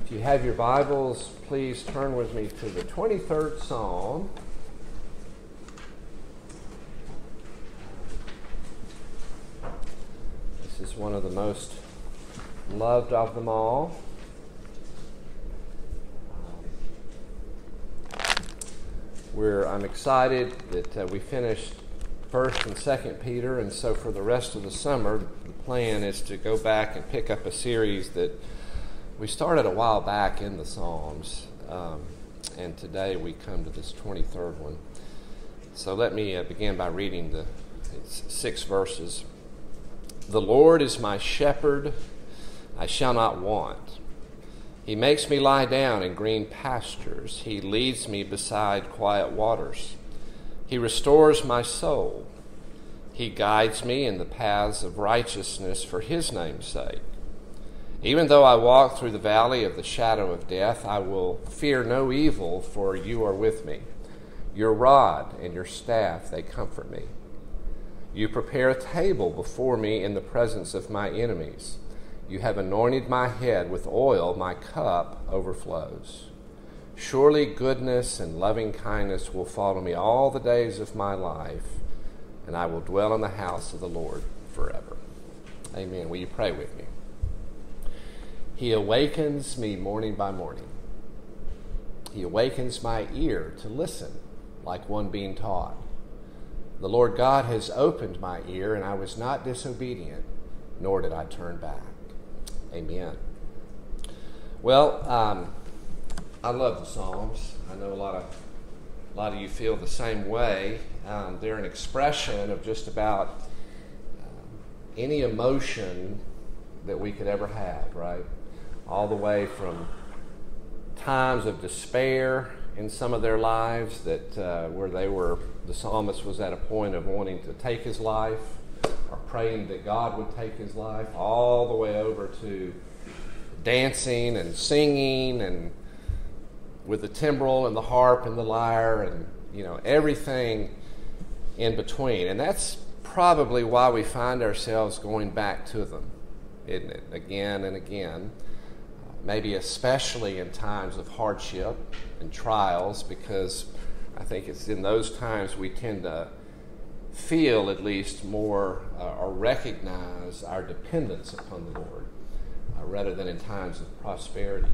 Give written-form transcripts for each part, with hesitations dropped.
If you have your Bibles, please turn with me to the 23rd Psalm. This is one of the most loved of them all. I'm excited that we finished 1st and 2nd Peter, and so for the rest of the summer, the plan is to go back and pick up a series that we started a while back in the Psalms, and today we come to this 23rd one. So let me begin by reading the 6 verses. The Lord is my shepherd, I shall not want. He makes me lie down in green pastures. He leads me beside quiet waters. He restores my soul. He guides me in the paths of righteousness for his name's sake. Even though I walk through the valley of the shadow of death, I will fear no evil, for you are with me. Your rod and your staff, they comfort me. You prepare a table before me in the presence of my enemies. You have anointed my head with oil, my cup overflows. Surely goodness and loving kindness will follow me all the days of my life, and I will dwell in the house of the Lord forever. Amen. Will you pray with me? He awakens me morning by morning. He awakens my ear to listen like one being taught. The Lord God has opened my ear, and I was not disobedient, nor did I turn back. Amen. Well, I love the Psalms. I know a lot of you feel the same way. They're an expression of just about any emotion that we could ever have, right? All the way from times of despair in some of their lives that where the psalmist was at a point of wanting to take his life, or praying that God would take his life, all the way over to dancing and singing and with the timbrel and the harp and the lyre and, everything in between. And that's probably why we find ourselves going back to them, isn't it? Again and again. Maybe especially in times of hardship and trials, because I think it's in those times we tend to feel at least more or recognize our dependence upon the Lord rather than in times of prosperity.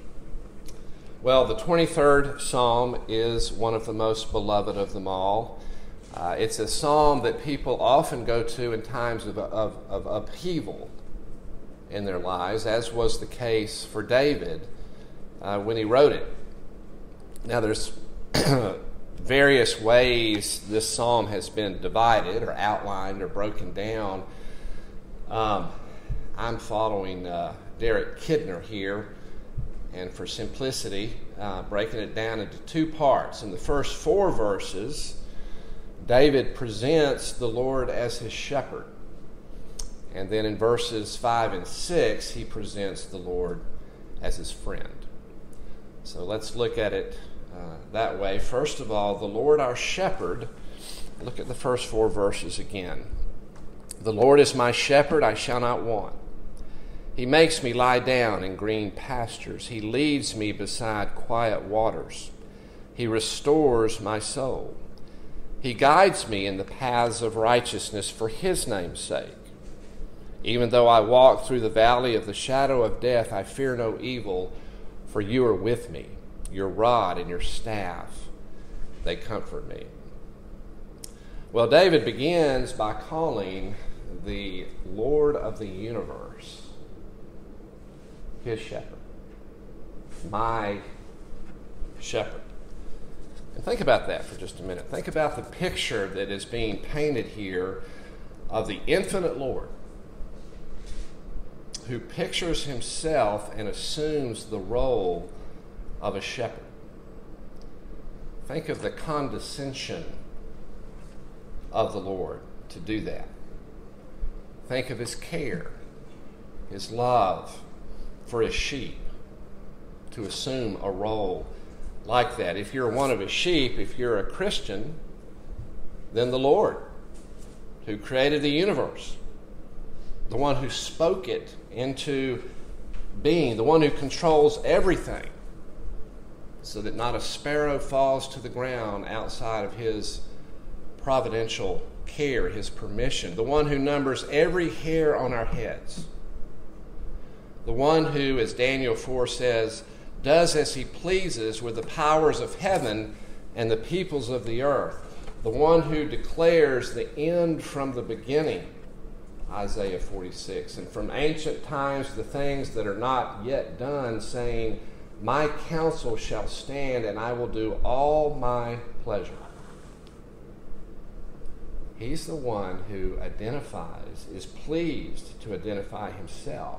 Well, the 23rd Psalm is one of the most beloved of them all. It's a psalm that people often go to in times of upheaval in their lives, as was the case for David when he wrote it. Now, there's various ways this psalm has been divided or outlined or broken down. I'm following Derek Kidner here, and for simplicity, breaking it down into 2 parts. In the first 4 verses, David presents the Lord as his shepherd. And then in verses 5 and 6, he presents the Lord as his friend. So let's look at it that way. First of all, the Lord our shepherd. Look at the first 4 verses again. The Lord is my shepherd, I shall not want. He makes me lie down in green pastures. He leads me beside quiet waters. He restores my soul. He guides me in the paths of righteousness for his name's sake. Even though I walk through the valley of the shadow of death, I fear no evil, for you are with me. Your rod and your staff, they comfort me. Well, David begins by calling the Lord of the universe his shepherd, my shepherd. And think about that for just a minute. Think about the picture that is being painted here of the infinite Lord, who pictures himself and assumes the role of a shepherd. Think of the condescension of the Lord to do that. Think of his care, his love for his sheep, to assume a role like that. If you're one of his sheep, if you're a Christian, then the Lord, who created the universe, the one who spoke it into being, the one who controls everything, so that not a sparrow falls to the ground outside of his providential care, his permission, the one who numbers every hair on our heads, the one who, as Daniel 4 says, does as he pleases with the powers of heaven and the peoples of the earth, the one who declares the end from the beginning, Isaiah 46, and from ancient times the things that are not yet done, saying, my counsel shall stand, and I will do all my pleasure. He's the one who identifies, is pleased to identify himself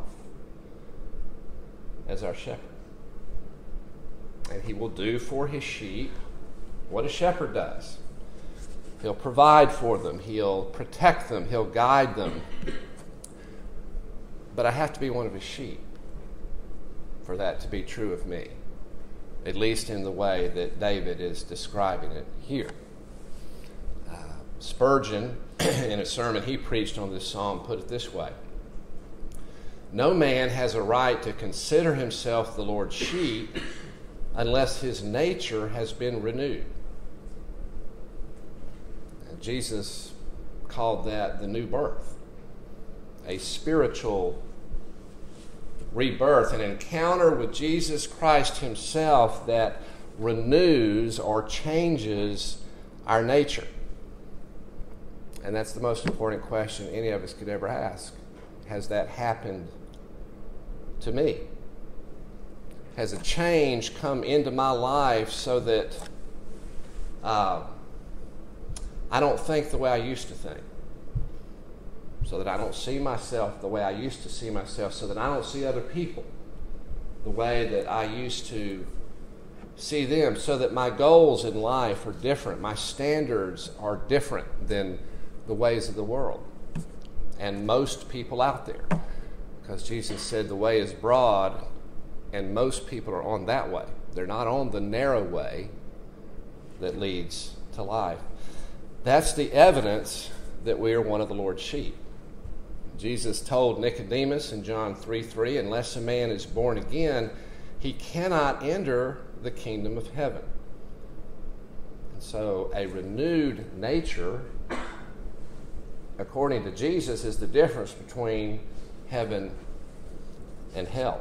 as our shepherd. And he will do for his sheep what a shepherd does. He'll provide for them. He'll protect them. He'll guide them. But I have to be one of his sheep for that to be true of me, at least in the way that David is describing it here. Spurgeon, in a sermon he preached on this psalm, put it this way: no man has a right to consider himself the Lord's sheep unless his nature has been renewed. And Jesus called that the new birth, a spiritual rebirth, an encounter with Jesus Christ himself that renews or changes our nature. And that's the most important question any of us could ever ask. Has that happened to me? Has a change come into my life so that I don't think the way I used to think? So that I don't see myself the way I used to see myself, so that I don't see other people the way that I used to see them, so that my goals in life are different, my standards are different than the ways of the world and most people out there. Because Jesus said the way is broad and most people are on that way. They're not on the narrow way that leads to life. That's the evidence that we are one of the Lord's sheep. Jesus told Nicodemus in John 3:3, unless a man is born again, he cannot enter the kingdom of heaven. And so a renewed nature, according to Jesus, is the difference between heaven and hell.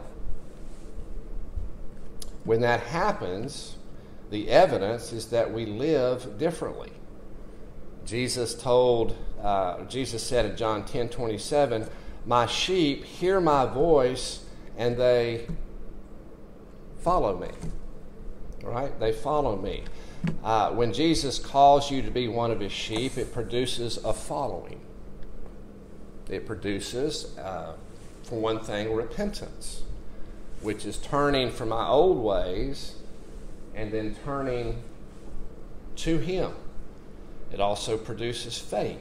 When that happens, the evidence is that we live differently. Jesus said in John 10:27, my sheep hear my voice and they follow me. Right? They follow me. When Jesus calls you to be one of his sheep, it produces a following. It produces, for one thing, repentance, which is turning from my old ways and then turning to him. It also produces faith,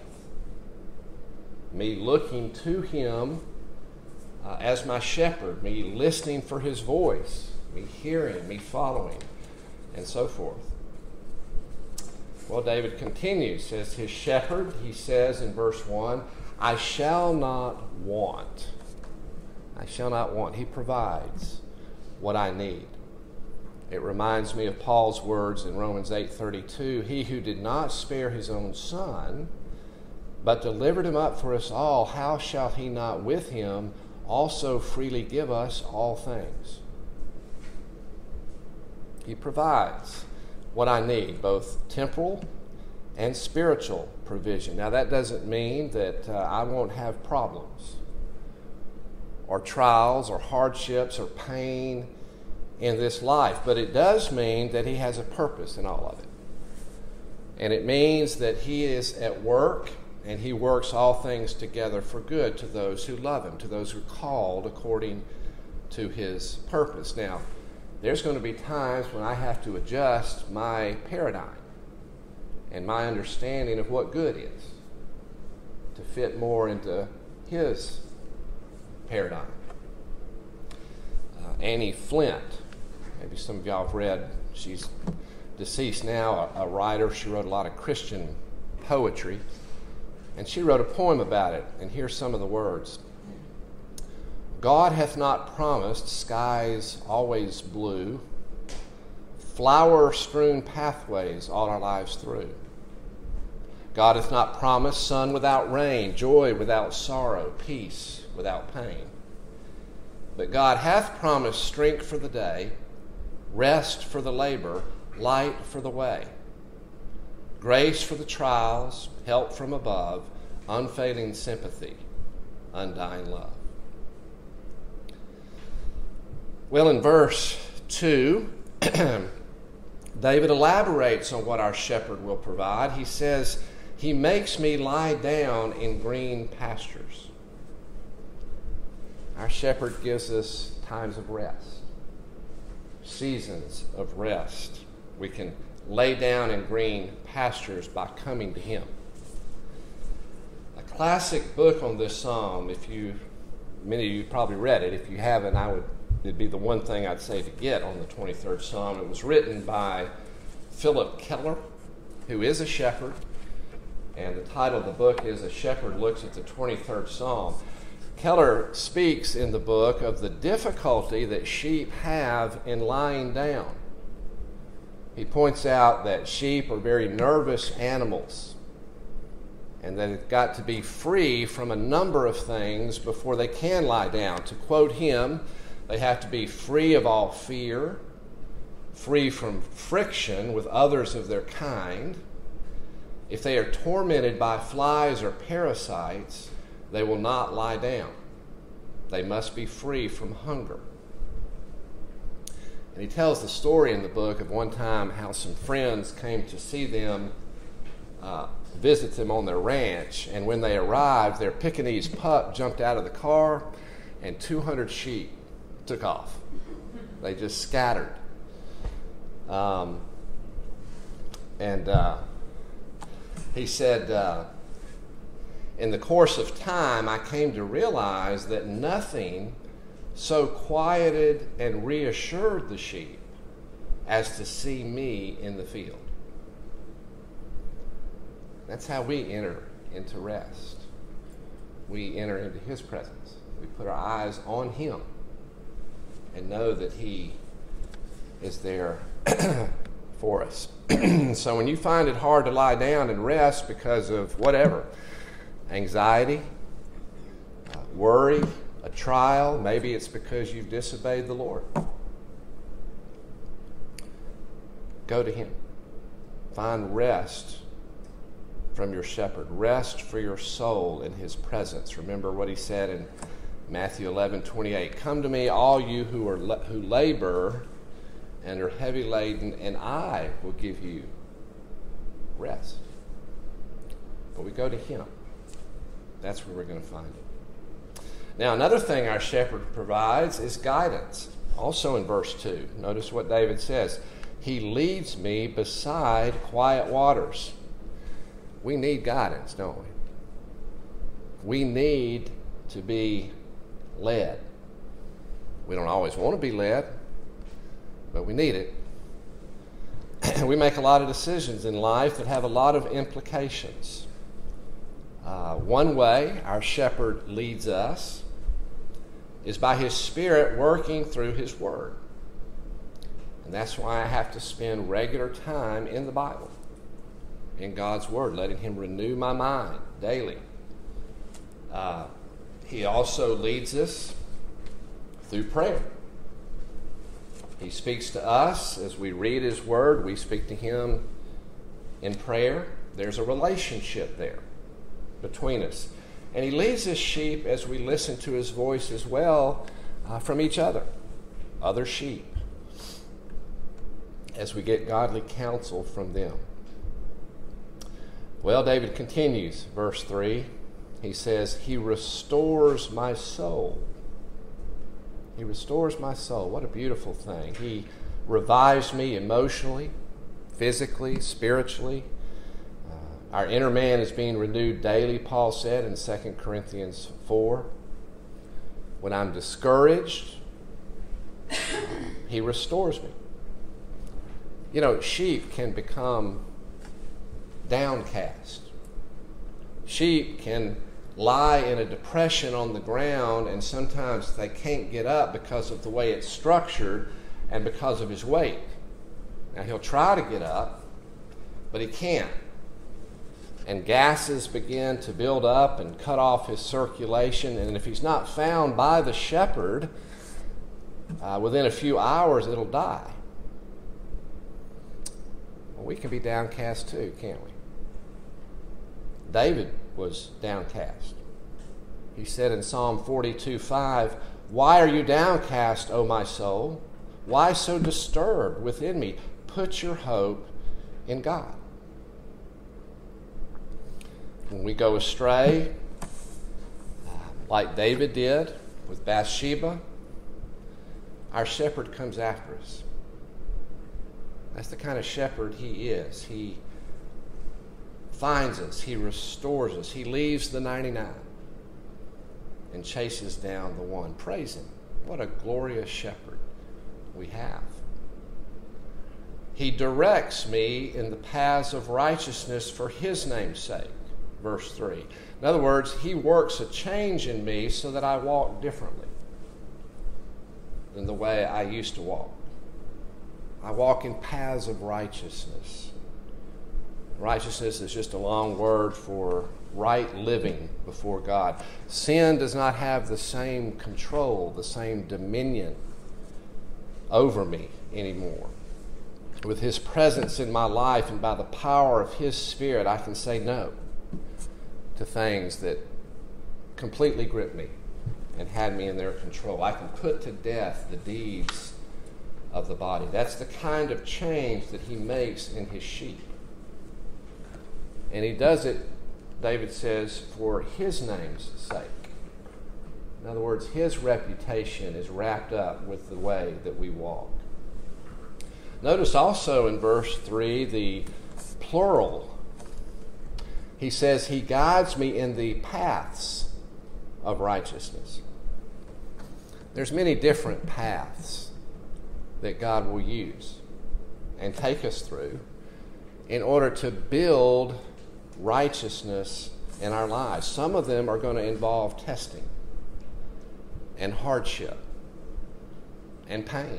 me looking to him as my shepherd, me listening for his voice, me hearing, me following, and so forth. Well, David continues, as his shepherd, he says in verse 1, I shall not want. I shall not want. He provides what I need. It reminds me of Paul's words in Romans 8:32, he who did not spare his own son, but delivered him up for us all, how shall he not with him also freely give us all things? He provides what I need, both temporal and spiritual provision. Now, that doesn't mean that I won't have problems or trials or hardships or pain in this life, but it does mean that he has a purpose in all of it. And it means that he is at work and he works all things together for good to those who love him, to those who are called according to his purpose. Now, there's going to be times when I have to adjust my paradigm and my understanding of what good is to fit more into his paradigm. Annie Flint, maybe some of y'all have read, she's deceased now, a writer. She wrote a lot of Christian poetry, and she wrote a poem about it, and here's some of the words. God hath not promised skies always blue, flower-strewn pathways all our lives through. God hath not promised sun without rain, joy without sorrow, peace without pain. But God hath promised strength for the day, rest for the labor, light for the way, grace for the trials, help from above, unfailing sympathy, undying love. Well, in verse 2, David elaborates on what our shepherd will provide. He says, he makes me lie down in green pastures. Our shepherd gives us times of rest, seasons of rest. We can lay down in green pastures by coming to him. A classic book on this psalm, many of you probably read it. If you haven't, it'd be the one thing I'd say to get on the 23rd Psalm. It was written by Philip Keller, who is a shepherd, and the title of the book is A Shepherd Looks at the 23rd Psalm. Keller speaks in the book of the difficulty that sheep have in lying down. He points out that sheep are very nervous animals, and that it's got to be free from a number of things before they can lie down. To quote him, they have to be free of all fear, free from friction with others of their kind. If they are tormented by flies or parasites, they will not lie down. They must be free from hunger. And he tells the story in the book of one time how some friends came to see them, visit them on their ranch, and when they arrived, their Pekingese pup jumped out of the car, and 200 sheep took off. They just scattered. He said, in the course of time, I came to realize that nothing so quieted and reassured the sheep as to see me in the field. That's how we enter into rest. We enter into his presence. We put our eyes on him and know that he is there for us. So when you find it hard to lie down and rest because of whatever, anxiety, worry, a trial, maybe it's because you've disobeyed the Lord, go to him. Find rest from your shepherd. Rest for your soul in his presence. Remember what he said in Matthew 11:28. Come to me, all you who labor and are heavy laden, and I will give you rest. But we go to him. That's where we're going to find it. Now, another thing our shepherd provides is guidance. Also in verse 2, notice what David says. He leads me beside quiet waters. We need guidance, don't we? We need to be led. We don't always want to be led, but we need it. We make a lot of decisions in life that have a lot of implications. One way our shepherd leads us is by his Spirit working through his Word. And that's why I have to spend regular time in the Bible, in God's Word, letting him renew my mind daily. He also leads us through prayer. He speaks to us as we read his Word. We speak to him in prayer. There's a relationship there between us. And he leads his sheep as we listen to his voice as well from each other sheep, as we get godly counsel from them. Well, David continues, verse 3. He says, he restores my soul. He restores my soul. What a beautiful thing. He revives me emotionally, physically, spiritually. Our inner man is being renewed daily, Paul said in 2 Corinthians 4. When I'm discouraged, he restores me. You know, sheep can become downcast. Sheep can lie in a depression on the ground, and sometimes they can't get up because of the way it's structured and because of his weight. Now, he'll try to get up, but he can't. And gases begin to build up and cut off his circulation, and if he's not found by the shepherd, within a few hours, it'll die. Well, we can be downcast too, can't we? David was downcast. He said in Psalm 42:5, "Why are you downcast, O my soul? Why so disturbed within me? Put your hope in God." When we go astray, like David did with Bathsheba, our shepherd comes after us. That's the kind of shepherd he is. He finds us, he restores us, he leaves the 99 and chases down the one. Praise him. What a glorious shepherd we have. He directs me in the paths of righteousness for his name's sake. Verse 3. In other words, he works a change in me so that I walk differently than the way I used to walk. I walk in paths of righteousness. Righteousness is just a long word for right living before God. Sin does not have the same control, the same dominion over me anymore. With his presence in my life and by the power of his Spirit, I can say no to things that completely grip me and had me in their control. I can put to death the deeds of the body. That's the kind of change that he makes in his sheep. And he does it, David says, for his name's sake. In other words, his reputation is wrapped up with the way that we walk. Notice also in verse 3 the plural. He says, he guides me in the paths of righteousness. There's many different paths that God will use and take us through in order to build righteousness in our lives. Some of them are going to involve testing and hardship and pain.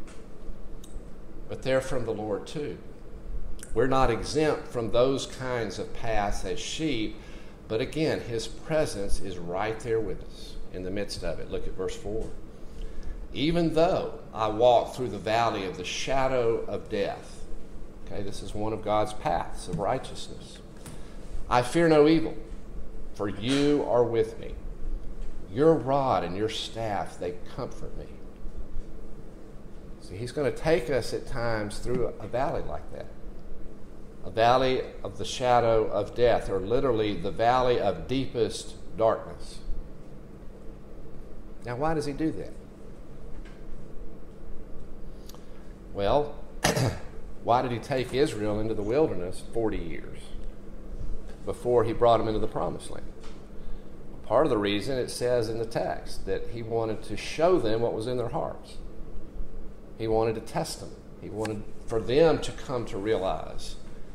But they're from the Lord too. We're not exempt from those kinds of paths as sheep, but again, his presence is right there with us in the midst of it. Look at verse 4. Even though I walk through the valley of the shadow of death. Okay, this is one of God's paths of righteousness. I fear no evil, for you are with me. Your rod and your staff, they comfort me. See, he's going to take us at times through a valley like that. A valley of the shadow of death, or literally the valley of deepest darkness. Now, why does he do that? Well, why did he take Israel into the wilderness 40 years before he brought them into the promised land? Part of the reason, it says in the text, that he wanted to show them what was in their hearts. He wanted to test them. He wanted for them to come to realize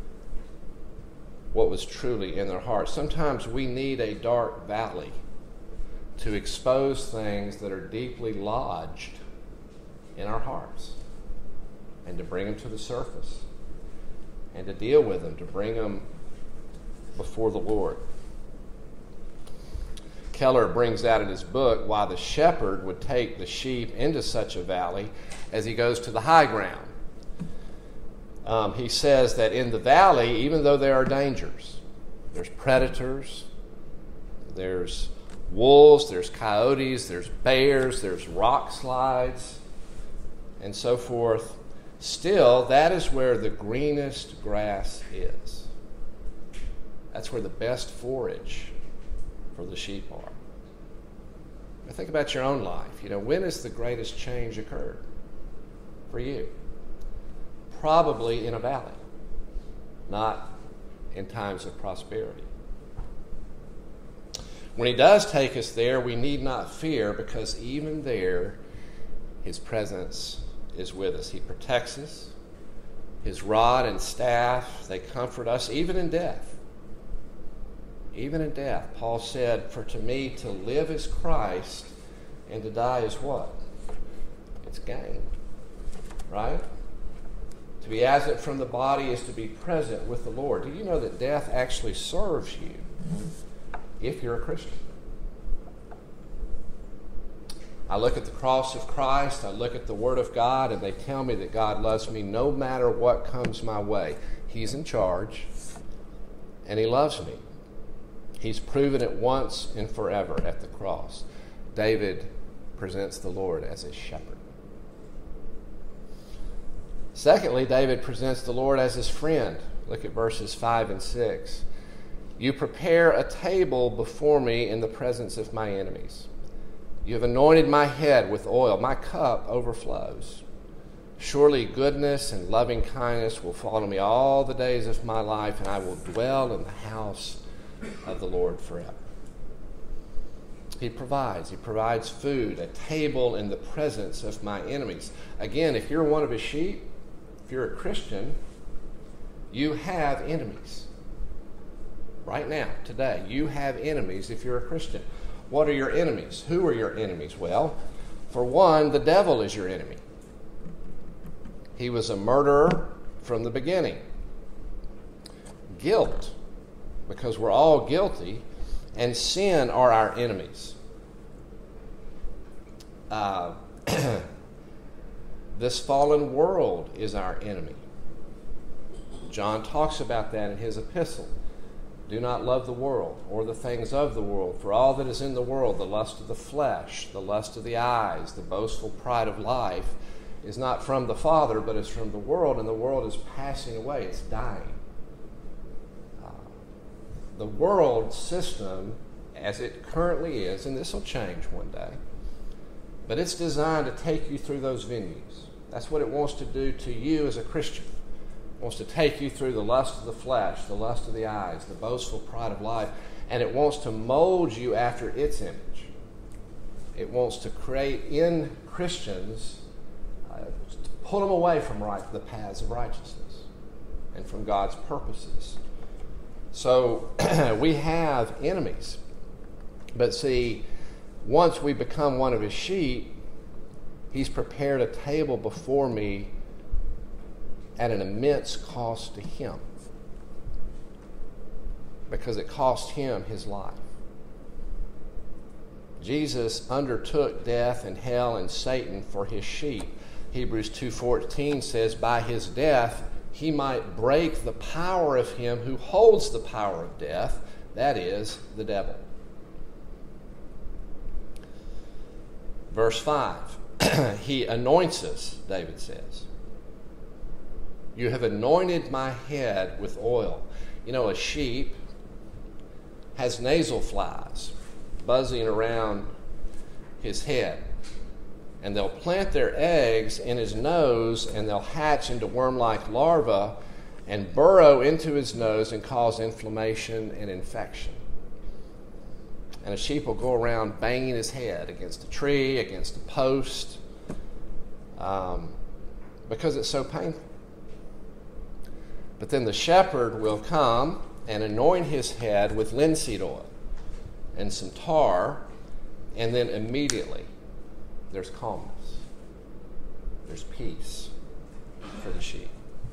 what was truly in their hearts. Sometimes we need a dark valley to expose things that are deeply lodged in our hearts and to bring them to the surface and to deal with them, to bring them before the Lord. Keller brings out in his book why the shepherd would take the sheep into such a valley as he goes to the high ground. He says that in the valley, even though there are dangers, there's predators, there's wolves, there's coyotes, there's bears, there's rock slides, and so forth, still, that is where the greenest grass is. That's where the best forage for the sheep are. Now think about your own life. When has the greatest change occurred for you? Probably in a valley, not in times of prosperity. When he does take us there, we need not fear, because even there, his presence is with us. He protects us. His rod and staff, they comfort us, even in death. even in death. Paul said, for to me to live is Christ, and to die is what? It's gain. Right? To be absent from the body is to be present with the Lord. Do you know that death actually serves you if you're a Christian? I look at the cross of Christ, I look at the Word of God, and they tell me that God loves me no matter what comes my way. He's in charge, and He loves me. He's proven it once and forever at the cross. David presents the Lord as his shepherd. Secondly, David presents the Lord as his friend. Look at verses 5 and 6. You prepare a table before me in the presence of my enemies. You have anointed my head with oil. My cup overflows. Surely goodness and loving kindness will follow me all the days of my life, and I will dwell in the house of the Lord forever. He provides. He provides food, a table in the presence of my enemies. Again, if you're one of his sheep, if you're a Christian, you have enemies. Right now, today, you have enemies if you're a Christian. What are your enemies? Who are your enemies? Well, for one, the devil is your enemy. He was a murderer from the beginning. Guilt, because we're all guilty, and sin are our enemies. This fallen world is our enemy. John talks about that in his epistle. Do not love the world or the things of the world, for all that is in the world, the lust of the flesh, the lust of the eyes, the boastful pride of life, is not from the Father, but is from the world, and the world is passing away. It's dying. The world system, as it currently is, and this will change one day, but it's designed to take you through those venues. That's what it wants to do to you as a Christian. Wants to take you through the lust of the flesh, the lust of the eyes, the boastful pride of life, and it wants to mold you after its image. It wants to create in Christians, to pull them away from the paths of righteousness and from God's purposes. So we have enemies. But see, once we become one of his sheep, he's prepared a table before me at an immense cost to him, because it cost him his life. Jesus undertook death and hell and Satan for his sheep. Hebrews 2:14 says, by his death he might break the power of him who holds the power of death, that is, the devil. Verse 5, he anoints us, David says. You have anointed my head with oil. You know, a sheep has nasal flies buzzing around his head. And they'll plant their eggs in his nose, and they'll hatch into worm-like larvae and burrow into his nose and cause inflammation and infection. And a sheep will go around banging his head against a tree, against a post, because it's so painful. But then the shepherd will come and anoint his head with linseed oil and some tar, and then immediately there's calmness. There's peace for the sheep.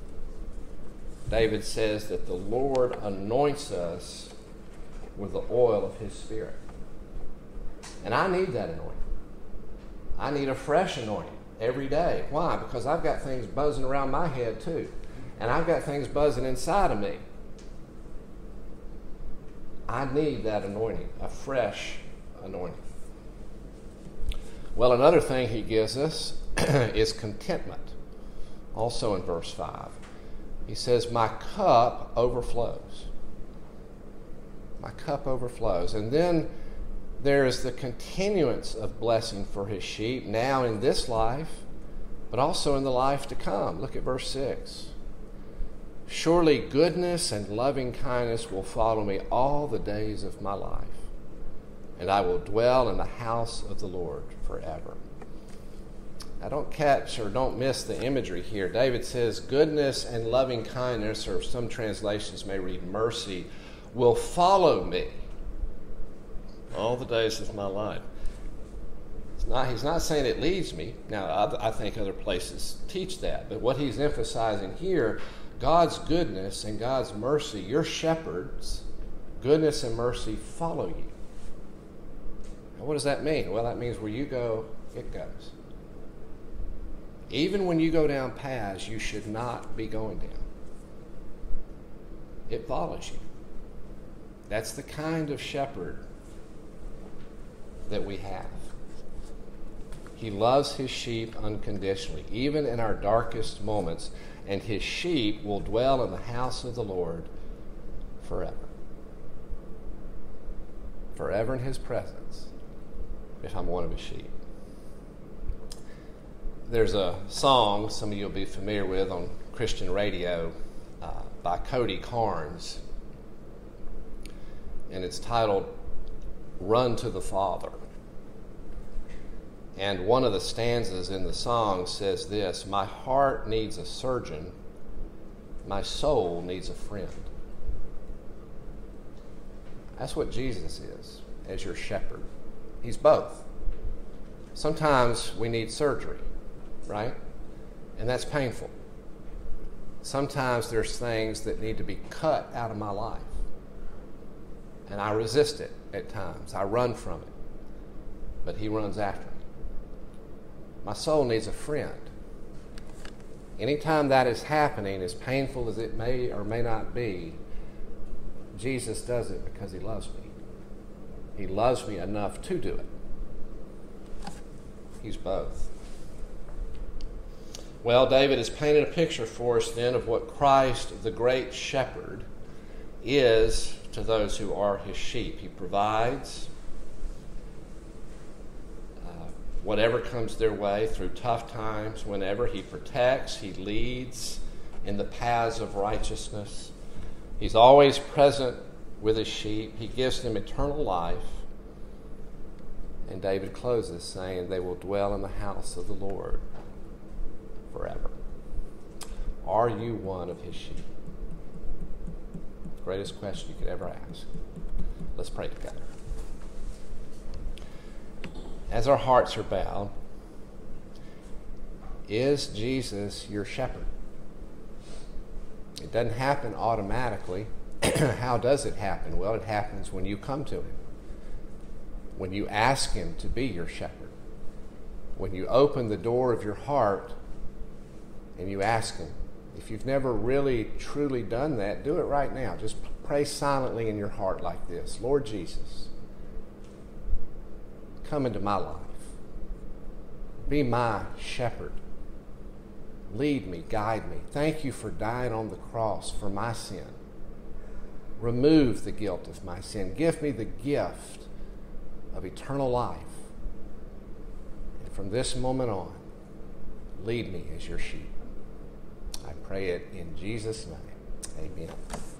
David says that the Lord anoints us with the oil of his Spirit. And I need that anointing. I need a fresh anointing every day. Why? Because I've got things buzzing around my head too. And I've got things buzzing inside of me. I need that anointing, a fresh anointing. Well, another thing he gives us is contentment. Also in verse 5. He says, my cup overflows. My cup overflows. And then there is the continuance of blessing for his sheep, now in this life, but also in the life to come. Look at verse 6. Surely goodness and loving kindness will follow me all the days of my life, and I will dwell in the house of the Lord forever. Now don't miss the imagery here. David says goodness and loving kindness, or some translations may read mercy, will follow me all the days of my life. He's not saying it leads me. Now, I think other places teach that. But what he's emphasizing here, God's goodness and God's mercy, your shepherds, goodness and mercy follow you. And what does that mean? Well, that means where you go, it goes. Even when you go down paths you should not be going down, it follows you. That's the kind of shepherd that we have. He loves his sheep unconditionally, even in our darkest moments, and his sheep will dwell in the house of the Lord forever. Forever in his presence, if I'm one of his sheep. There's a song some of you will be familiar with on Christian radio by Cody Carnes, and it's titled Run to the Father. And one of the stanzas in the song says this: my heart needs a surgeon, my soul needs a friend. That's what Jesus is as your shepherd. He's both. Sometimes we need surgery, right? And that's painful. Sometimes there's things that need to be cut out of my life. And I resist it at times. I run from it. But he runs after me. My soul needs a friend. Anytime that is happening, as painful as it may or may not be, Jesus does it because he loves me. He loves me enough to do it. He's both. Well, David has painted a picture for us then of what Christ, the great shepherd, is to those who are his sheep. He provides whatever comes their way through tough times. Whenever he protects, he leads in the paths of righteousness. He's always present with his sheep. He gives them eternal life. And David closes saying, they will dwell in the house of the Lord forever. Are you one of his sheep? Greatest question you could ever ask. Let's pray together. As our hearts are bowed, is Jesus your shepherd? It doesn't happen automatically. How does it happen? Well, it happens when you come to him. When you ask him to be your shepherd. When you open the door of your heart and you ask him. If you've never really, truly done that, do it right now. Just pray silently in your heart like this. Lord Jesus, come into my life. Be my shepherd. Lead me, guide me. Thank you for dying on the cross for my sin. Remove the guilt of my sin. Give me the gift of eternal life. And from this moment on, lead me as your sheep. I pray it in Jesus' name. Amen.